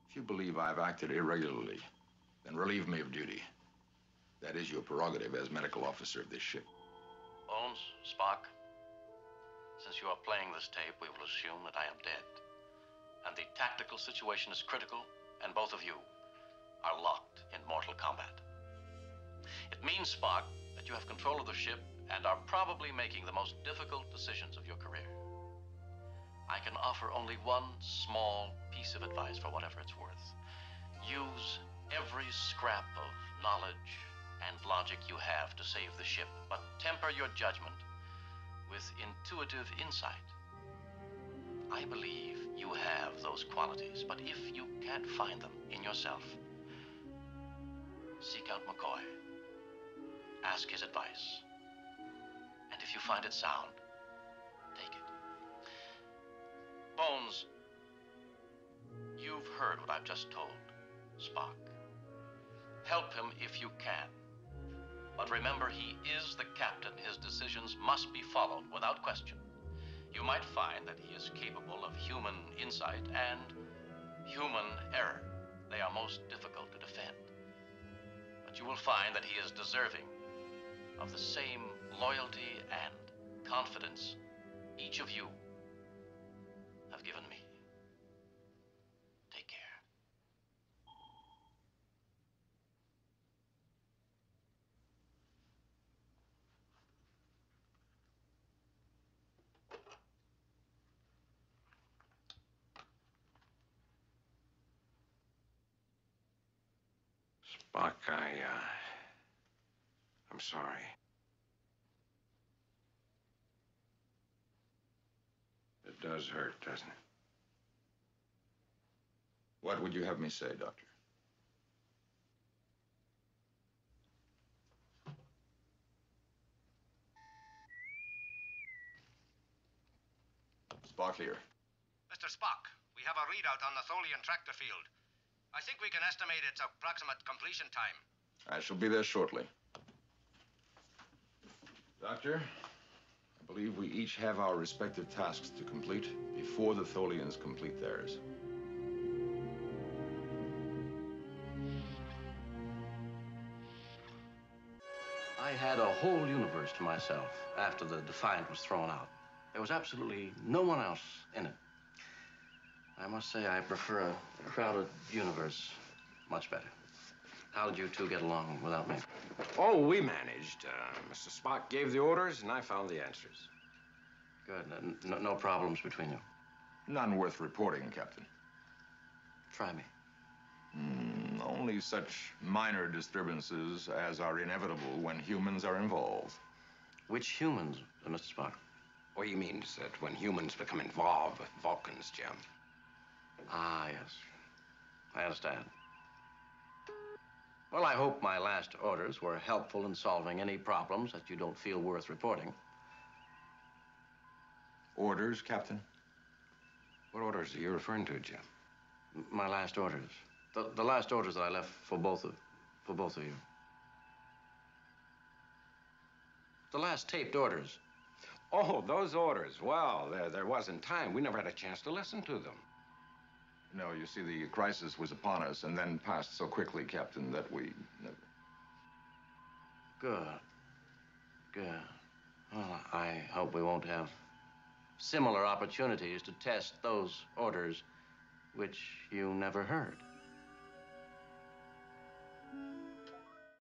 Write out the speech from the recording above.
If you believe I've acted irregularly, then relieve me of duty. That is your prerogative as medical officer of this ship. Bones, Spock, since you are playing this tape, we will assume that I am dead. And the tactical situation is critical, and both of you are locked in mortal combat. It means, Spock, that you have control of the ship and are probably making the most difficult decisions of your career. I can offer only one small piece of advice for whatever it's worth. Use every scrap of knowledge and logic you have to save the ship, but temper your judgment with intuitive insight. I believe you have those qualities, but if you can't find them in yourself, seek out McCoy. Ask his advice. And if you find it sound, take it. Bones, you've heard what I've just told Spock. Help him if you can. But remember, he is the captain. His decisions must be followed without question. You might find that he is capable of human insight and human error. They are most difficult to defend. But you will find that he is deserving of the same loyalty and confidence each of you have given me. Take care. Spock, I'm sorry. It does hurt, doesn't it? What would you have me say, Doctor? Spock here. Mr. Spock, we have a readout on the Tholian tractor field. I think we can estimate its approximate completion time. I shall be there shortly. Doctor, I believe we each have our respective tasks to complete before the Tholians complete theirs. I had a whole universe to myself after the Defiant was thrown out. There was absolutely no one else in it. I must say I prefer a crowded universe much better. How did you two get along without me? Oh, we managed. Mr. Spock gave the orders, and I found the answers. Good. No problems between you? None worth reporting, Captain. Try me. Only such minor disturbances as are inevitable when humans are involved. Which humans, Mr. Spock? What he means is that when humans become involved with Vulcans, Jim. Ah, yes. I understand. Well, I hope my last orders were helpful in solving any problems that you don't feel worth reporting. Orders, Captain? What orders are you referring to, Jim? My last orders. The last orders that I left for both of you. The last taped orders. Oh, those orders. Well, there wasn't time. We never had a chance to listen to them. No, you see, the crisis was upon us and then passed so quickly, Captain, that we never... Good. Well, I hope we won't have similar opportunities to test those orders which you never heard.